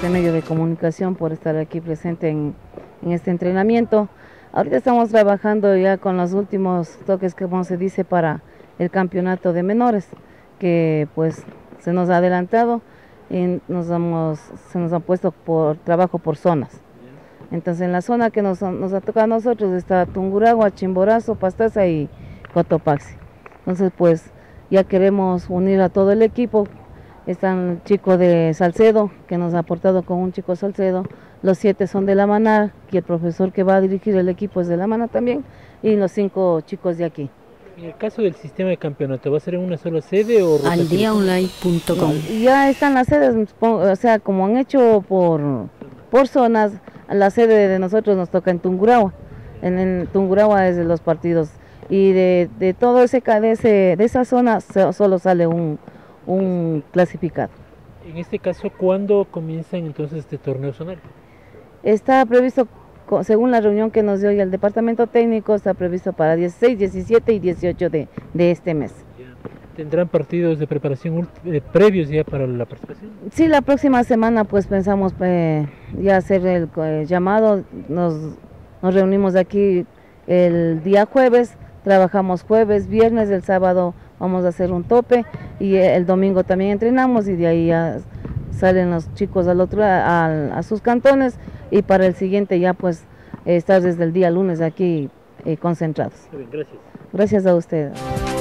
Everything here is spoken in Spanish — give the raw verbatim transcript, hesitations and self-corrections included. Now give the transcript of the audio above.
este medio de comunicación por estar aquí presente en, en este entrenamiento. Ahorita estamos trabajando ya con los últimos toques, como se dice, para el campeonato de menores, que pues se nos ha adelantado y nos hemos, se nos ha puesto por trabajo por zonas. Entonces en la zona que nos, nos ha tocado a nosotros está Tungurahua, Chimborazo, Pastaza y Cotopaxi. Entonces pues ya queremos unir a todo el equipo. Está el chico de Salcedo, que nos ha aportado con un chico Salcedo. Los siete son de La Maná, y el profesor que va a dirigir el equipo es de La Maná también, y los cinco chicos de aquí. En el caso del sistema de campeonato, ¿va a ser en una sola sede o al día online punto com? Ya están las sedes, o sea, como han hecho por, por zonas, la sede de nosotros nos toca en Tungurahua. En, en Tungurahua es de los partidos, y de, de todo ese, de, ese, de esa zona solo sale un, un clasificado. En este caso, ¿cuándo comienzan entonces este torneo zonal? Está previsto, según la reunión que nos dio el departamento técnico, está previsto para dieciséis, diecisiete y dieciocho de, de este mes. ¿Tendrán partidos de preparación eh, previos ya para la participación? Sí, la próxima semana pues pensamos eh, ya hacer el eh, llamado. Nos, nos reunimos aquí el día jueves, trabajamos jueves, viernes, el sábado vamos a hacer un tope y el domingo también entrenamos, y de ahí ya salen los chicos al otro, a, a sus cantones, y para el siguiente ya pues estar desde el día lunes aquí eh, concentrados. Muy bien, gracias. Gracias a ustedes.